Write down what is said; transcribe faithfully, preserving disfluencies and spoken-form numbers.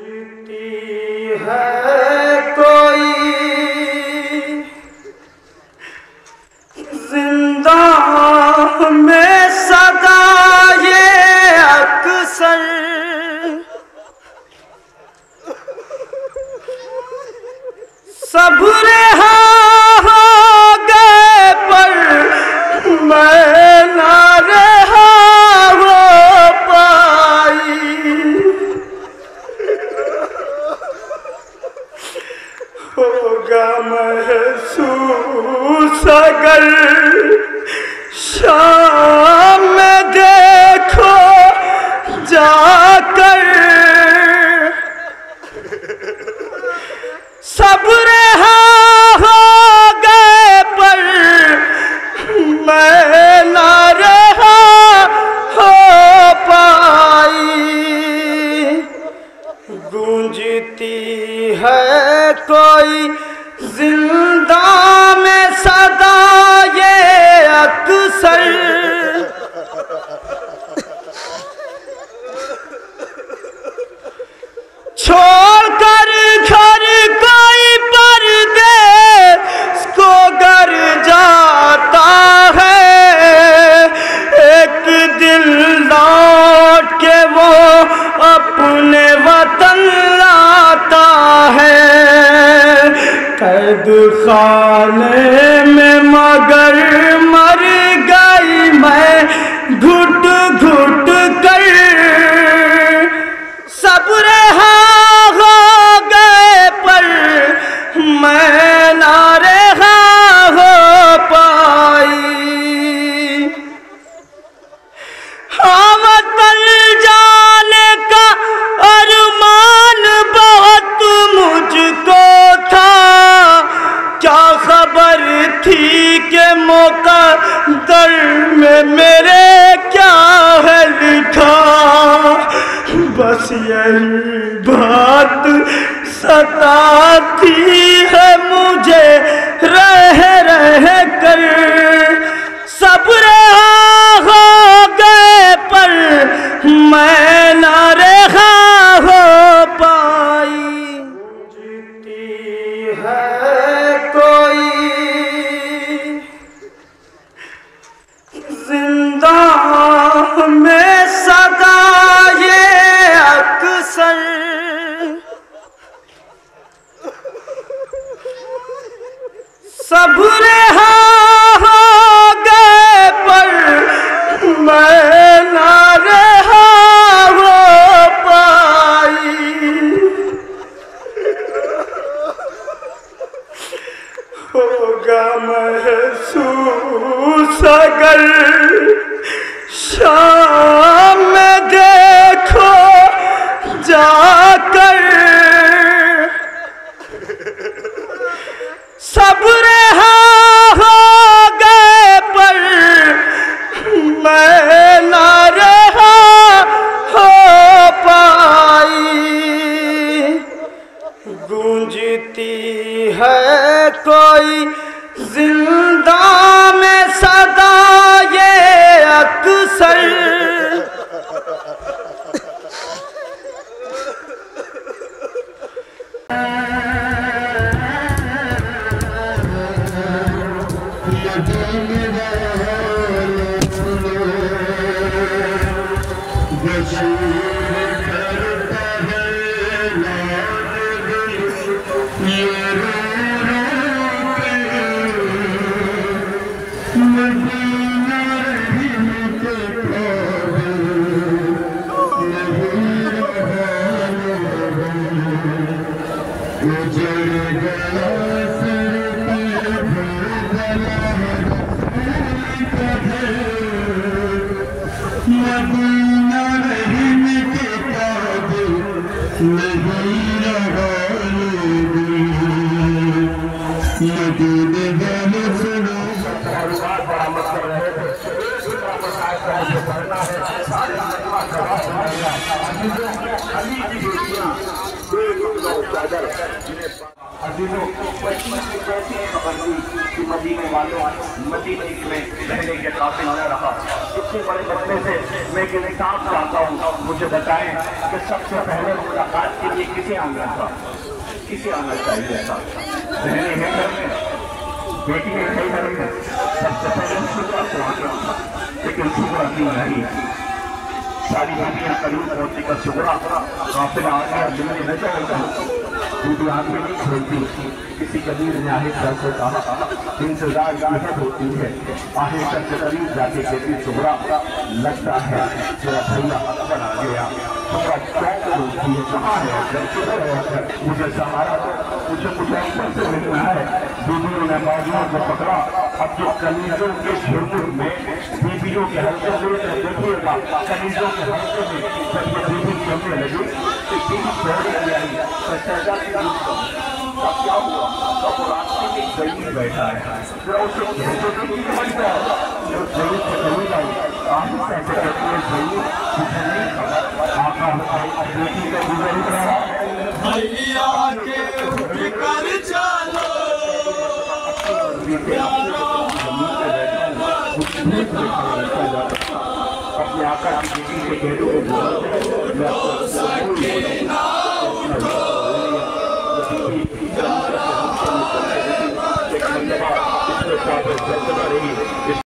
अजीजों, बचपन से कैसी खबर हुई कि मदीने वालों मदीने में रहने के काबिल न रहा। इतने बड़े बच्चे से मैं एक इंसाफ चाहता हूँ, मुझे बताएं कि सबसे पहले मुलाकात की ये किसे आना था, किसे आना चाहिए था। बहने हैं घर में, बेटी है घर में, सबसे पहले शुक्र को आना था, लेकिन शुक्र क्यों नहीं। सारी बेटियां करीब पहुंची का शुक्र काफिला आ गया, जिन्हें न जाएगा दूसरी आंखें नहीं खोलती। किसी कबीर ने आहिर दर से कहा इंतजार की हद होती है, आहिर दर के करीब जाके कहती शुक्रा लगता है मेरा भैया अकबर आ गया। शुक्रा चौंक होती है, कहाँ है अकबर, किधर है अकबर, मुझे सहारा दो, मुझे कुछ अवसर से मिलना है। बीबियों ने बाजुओं को पकड़ा। अब जो कनीजों के झुरमुट में बीबियों के हल्के में देखिएगा, कनीजों के हल्के में जब ये बीबी चलने लगी तो बीबी दौड़ी आई, शहजादा की रूप का अब क्या हुआ, अब वो रास्ते में गई बैठा है, जरा उसे भेजो कि समझ जाओ। जो गई से गई गई आहिस्ता से कहती है गई तुझे नहीं खबर आका बेटी का गुजर रहा भैया के फिकर चलो अपने आका की बेटी से कह दो